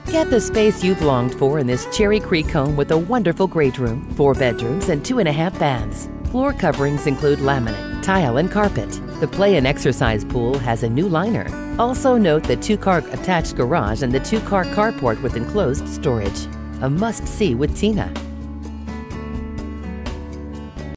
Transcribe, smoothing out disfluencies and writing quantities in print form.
Get the space you've longed for in this Cherry Creek home with a wonderful great room, 4 bedrooms, and 2.5 baths. Floor coverings include laminate, tile, and carpet. The play and exercise pool has a new liner. Also note the 2-car attached garage and the 2-car carport with enclosed storage. A must-see with Tina.